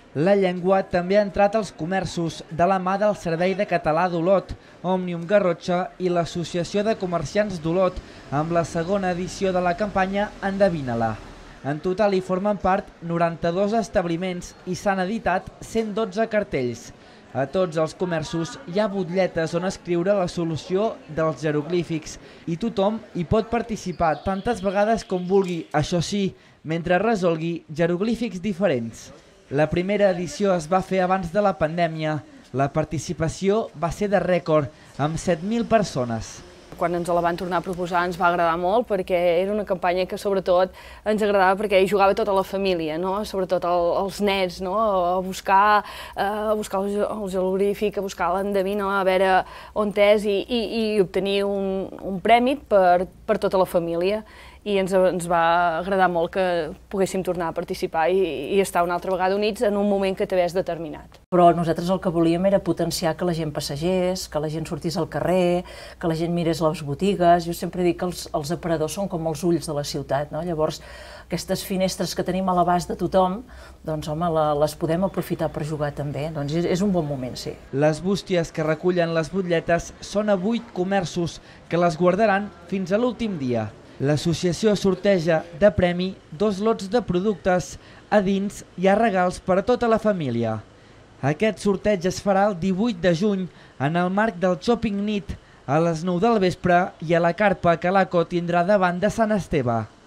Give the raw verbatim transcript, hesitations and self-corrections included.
La llengua també ha entrat als comerços de la mà del Servei de Català d'Olot, Òmnium Garrotxa i l'Associació de Comerciants d'Olot amb la segona edició de la campanya Endevina-la. En total hi formen part noranta-dos establiments i s'han editat cent dotze cartells. A tots els comerços hi ha butlletes on escriure la solució dels jeroglífics i tothom hi pot participar tantes vegades com vulgui, això sí, mentre resolgui jeroglífics diferents. La primera edició es va fer abans de la pandèmia. La participació va ser de rècord, amb set mil persones. Quan ens la van tornar a proposar ens va agradar molt perquè era una campanya que sobretot ens agradava perquè hi jugava tota la família, no? Sobretot el, els nets, no? A buscar, a buscar el, el jeroglífic, a buscar l'endevina, a veure on és i, i, i obtenir un, un premi per, per tota la família. I ens, ens va agradar molt que poguéssim tornar a participar i, i estar una altra vegada units en un moment que t'havies determinat. Però nosaltres el que volíem era potenciar que la gent passegés, que la gent sortís al carrer, que la gent mirés les botigues. Jo sempre dic que els, els aparadors són com els ulls de la ciutat, no? Llavors, aquestes finestres que tenim a l'abast de tothom, doncs home, la, les podem aprofitar per jugar també. Doncs és, és un bon moment, sí. Les bústies que recullen les butlletes són a vuit comerços que les guardaran fins a l'últim dia. L'associació sorteja de premi dos lots de productes. A dins hi ha regals per a tota la família. Aquest sorteig es farà el divuit de juny en el marc del Shopping Nit a les nou del vespre i a la carpa que l'A C O tindrà davant de Sant Esteve.